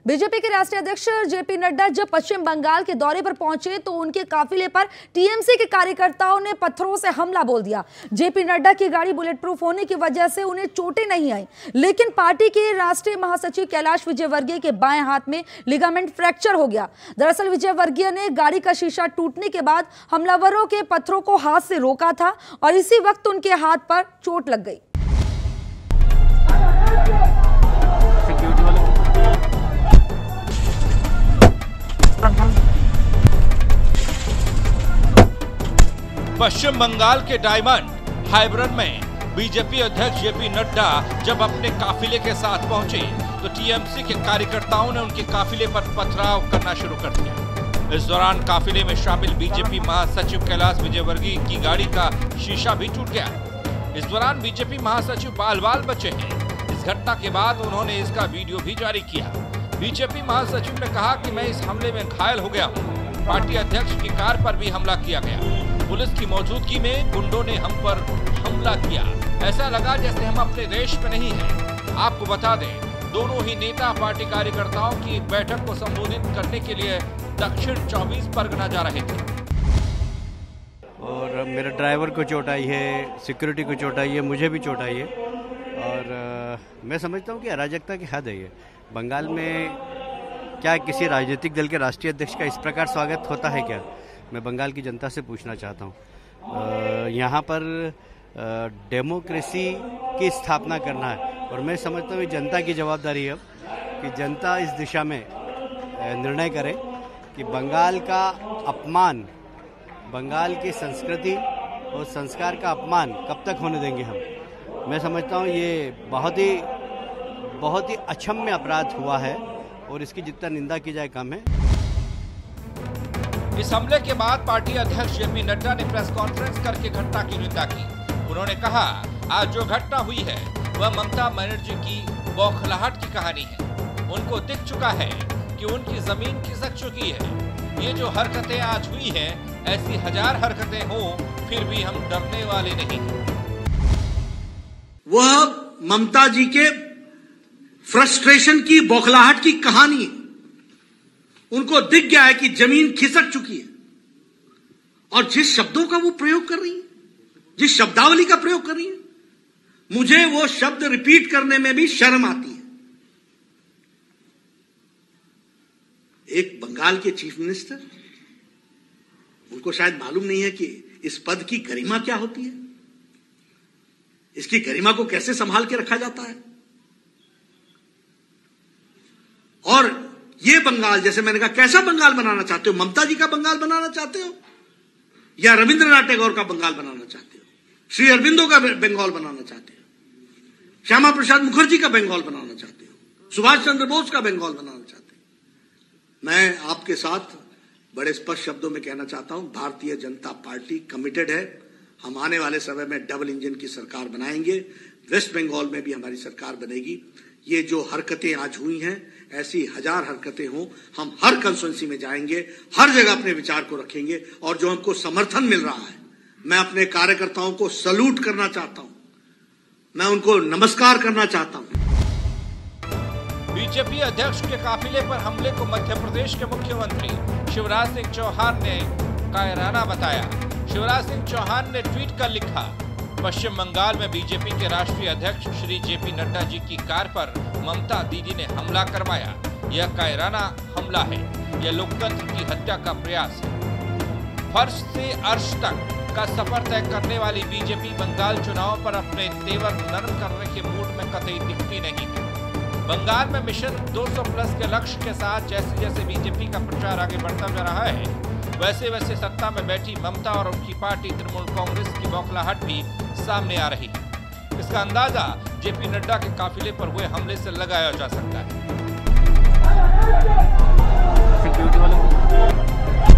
BJP के राष्ट्रीय अध्यक्ष जेपी नड्डा जब पश्चिम बंगाल के दौरे पर पहुंचे तो उनके काफिले पर टीएमसी के कार्यकर्ताओं ने पत्थरों से हमला बोल दिया। जेपी नड्डा की गाड़ी बुलेट प्रूफ होने की वजह से उन्हें चोटें नहीं आई, लेकिन पार्टी के राष्ट्रीय महासचिव कैलाश विजयवर्गीय के बाएं हाथ में लिगामेंट फ्रैक्चर हो गया। दरअसल विजयवर्गीय ने गाड़ी का शीशा टूटने के बाद हमलावरों के पत्थरों को हाथ से रोका था और इसी वक्त उनके हाथ पर चोट लग गई। पश्चिम बंगाल के डायमंड हाइब्रन में बीजेपी अध्यक्ष जेपी नड्डा जब अपने काफिले के साथ पहुंचे तो टीएमसी के कार्यकर्ताओं ने उनके काफिले पर पथराव करना शुरू कर दिया। इस दौरान काफिले में शामिल बीजेपी महासचिव कैलाश विजयवर्गीय की गाड़ी का शीशा भी टूट गया। इस दौरान बीजेपी महासचिव बाल-बाल बचे हैं। इस घटना के बाद उन्होंने इसका वीडियो भी जारी किया। बीजेपी महासचिव ने कहा कि मैं इस हमले में घायल हो गया हूँ। पार्टी अध्यक्ष की कार पर भी हमला किया गया। पुलिस की मौजूदगी में गुंडों ने हम पर हमला किया। ऐसा लगा जैसे हम अपने देश में नहीं हैं। आपको बता दें, दोनों ही नेता पार्टी कार्यकर्ताओं की एक बैठक को संबोधित करने के लिए दक्षिण 24 परगना जा रहे थे। और मेरे ड्राइवर को चोट आई है, सिक्योरिटी को चोट आई है, मुझे भी चोट आई है। और मैं समझता हूँ कि अराजकता की हद है ये। बंगाल में क्या किसी राजनीतिक दल के राष्ट्रीय अध्यक्ष का इस प्रकार स्वागत होता है क्या? मैं बंगाल की जनता से पूछना चाहता हूँ। यहाँ पर डेमोक्रेसी की स्थापना करना है और मैं समझता हूँ जनता की जवाबदारी है कि जनता इस दिशा में निर्णय करे कि बंगाल का अपमान, बंगाल की संस्कृति और संस्कार का अपमान कब तक होने देंगे हम। मैं समझता हूँ ये बहुत ही अक्षम्य अपराध हुआ है और इसकी जितना निंदा की जाए कम है। इस हमले के बाद पार्टी अध्यक्ष जेपी नड्डा ने प्रेस कॉन्फ्रेंस करके घटना की निंदा की। उन्होंने कहा, आज जो घटना हुई है वह ममता बनर्जी की बौखलाहट की कहानी है। उनको दिख चुका है कि उनकी जमीन खिसक चुकी है। ये जो हरकतें आज हुई हैं, ऐसी 1000 हरकतें हों फिर भी हम डरने वाले नहीं। वह ममता जी के फ्रस्ट्रेशन की, बौखलाहट की कहानी है। उनको दिख गया है कि जमीन खिसक चुकी है और जिस शब्दों का वो प्रयोग कर रही है, जिस शब्दावली का प्रयोग कर रही है, मुझे वो शब्द रिपीट करने में भी शर्म आती है। एक बंगाल के चीफ मिनिस्टर, उनको शायद मालूम नहीं है कि इस पद की गरिमा क्या होती है, इसकी गरिमा को कैसे संभाल के रखा जाता है। और ये बंगाल, जैसे मैंने कहा, कैसा बंगाल बनाना चाहते हो? ममता जी का बंगाल बनाना चाहते हो या रविंद्रनाथ टैगोर का बंगाल बनाना चाहते हो? श्री अरविंदो का बंगाल बनाना चाहते हो? श्यामा प्रसाद मुखर्जी का बंगाल बनाना चाहते हो? सुभाष चंद्र बोस का बंगाल बनाना चाहते हो? मैं आपके साथ बड़े स्पष्ट शब्दों में कहना चाहता हूं, भारतीय जनता पार्टी कमिटेड है। हम आने वाले समय में डबल इंजन की सरकार बनाएंगे। वेस्ट बंगाल में भी हमारी सरकार बनेगी। ये जो हरकतें आज हुई हैं, ऐसी 1000 हरकतें हों, हम हर कंस्टिट्यूएंसी में जाएंगे, हर जगह अपने विचार को रखेंगे। और जो हमको समर्थन मिल रहा है, मैं अपने कार्यकर्ताओं को सैल्यूट करना चाहता हूं, मैं उनको नमस्कार करना चाहता हूं। बीजेपी अध्यक्ष के काफिले पर हमले को मध्य प्रदेश के मुख्यमंत्री शिवराज सिंह चौहान ने कायराना बताया। शिवराज सिंह चौहान ने ट्वीट कर लिखा, पश्चिम बंगाल में बीजेपी के राष्ट्रीय अध्यक्ष श्री जेपी नड्डा जी की कार पर ममता दीदी ने हमला करवाया। यह कायराना हमला है, यह लोकतंत्र की हत्या का प्रयास है। फर्श से अर्श तक का सफर तय करने वाली बीजेपी बंगाल चुनाव पर अपने तेवर नरम करने के मूड में कतई दिखती नहीं है। बंगाल में मिशन 200+ के लक्ष्य के साथ जैसे जैसे बीजेपी का प्रचार आगे बढ़ता जा रहा है, वैसे वैसे सत्ता में बैठी ममता और उनकी पार्टी तृणमूल कांग्रेस की बौखलाहट भी सामने आ रही है। इसका अंदाजा जेपी नड्डा के काफिले पर हुए हमले से लगाया जा सकता है।